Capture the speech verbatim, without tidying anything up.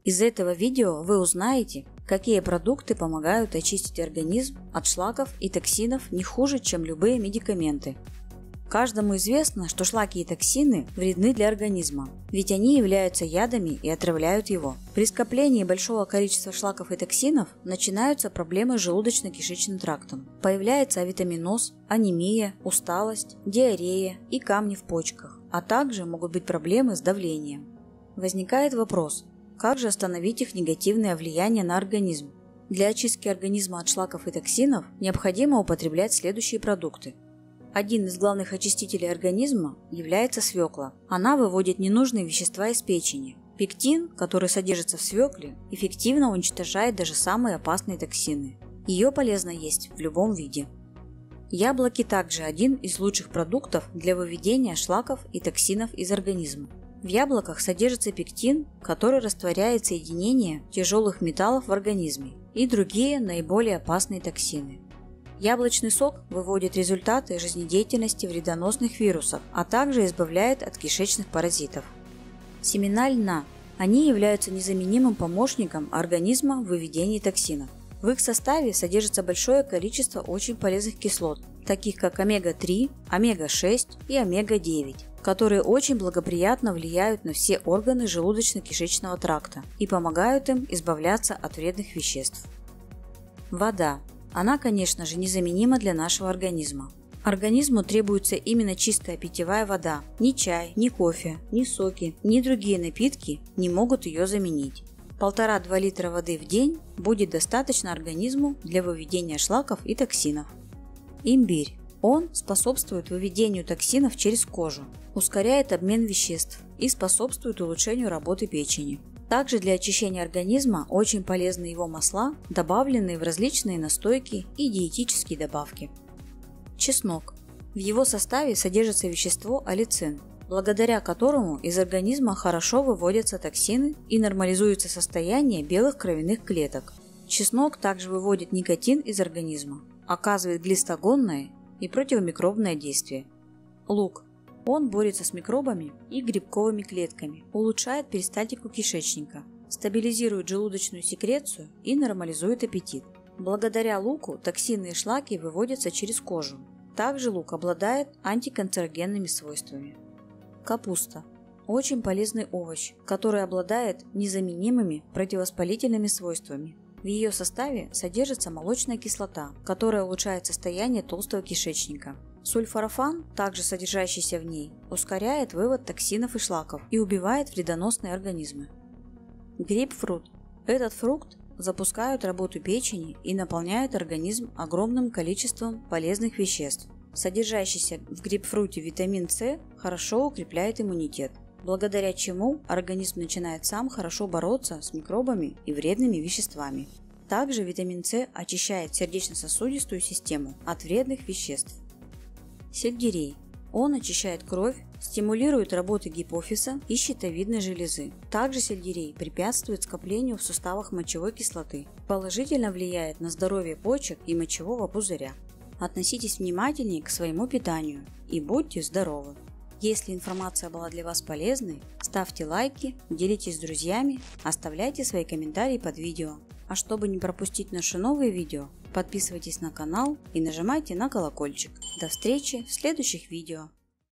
Из этого видео вы узнаете, какие продукты помогают очистить организм от шлаков и токсинов не хуже, чем любые медикаменты. Каждому известно, что шлаки и токсины вредны для организма, ведь они являются ядами и отравляют его. При скоплении большого количества шлаков и токсинов начинаются проблемы с желудочно-кишечным трактом. Появляется авитаминоз, анемия, усталость, диарея и камни в почках, а также могут быть проблемы с давлением. Возникает вопрос, как же остановить их негативное влияние на организм? Для очистки организма от шлаков и токсинов необходимо употреблять следующие продукты. Один из главных очистителей организма является свекла. Она выводит ненужные вещества из печени. Пектин, который содержится в свекле, эффективно уничтожает даже самые опасные токсины. Ее полезно есть в любом виде. Яблоки также один из лучших продуктов для выведения шлаков и токсинов из организма. В яблоках содержится пектин, который растворяет соединения тяжелых металлов в организме и другие наиболее опасные токсины. Яблочный сок выводит результаты жизнедеятельности вредоносных вирусов, а также избавляет от кишечных паразитов. Семена льна. Они являются незаменимым помощником организма в выведении токсинов. В их составе содержится большое количество очень полезных кислот, таких как омега три, омега шесть и омега девять, которые очень благоприятно влияют на все органы желудочно-кишечного тракта и помогают им избавляться от вредных веществ. Вода. Она, конечно же, незаменима для нашего организма. Организму требуется именно чистая питьевая вода. Ни чай, ни кофе, ни соки, ни другие напитки не могут ее заменить. полтора-два литра воды в день будет достаточно организму для выведения шлаков и токсинов. Имбирь. Он способствует выведению токсинов через кожу, ускоряет обмен веществ и способствует улучшению работы печени. Также для очищения организма очень полезны его масла, добавленные в различные настойки и диетические добавки. Чеснок. В его составе содержится вещество аллицин, благодаря которому из организма хорошо выводятся токсины и нормализуется состояние белых кровяных клеток. Чеснок также выводит никотин из организма, оказывает глистогонное и противомикробное действие. Лук. Он борется с микробами и грибковыми клетками, улучшает перистальтику кишечника, стабилизирует желудочную секрецию и нормализует аппетит. Благодаря луку токсины и шлаки выводятся через кожу. Также лук обладает антиканцерогенными свойствами. Капуста. Очень полезный овощ, который обладает незаменимыми противовоспалительными свойствами. В ее составе содержится молочная кислота, которая улучшает состояние толстого кишечника. Сульфорафан, также содержащийся в ней, ускоряет вывод токсинов и шлаков и убивает вредоносные организмы. Грейпфрут. Этот фрукт запускает работу печени и наполняет организм огромным количеством полезных веществ. Содержащийся в грейпфруте витамин С хорошо укрепляет иммунитет, благодаря чему организм начинает сам хорошо бороться с микробами и вредными веществами. Также витамин С очищает сердечно-сосудистую систему от вредных веществ. Сельдерей. Он очищает кровь, стимулирует работу гипофиза и щитовидной железы. Также сельдерей препятствует скоплению в суставах мочевой кислоты, положительно влияет на здоровье почек и мочевого пузыря. Относитесь внимательнее к своему питанию и будьте здоровы! Если информация была для вас полезной, ставьте лайки, делитесь с друзьями, оставляйте свои комментарии под видео. А чтобы не пропустить наши новые видео, подписывайтесь на канал и нажимайте на колокольчик. До встречи в следующих видео.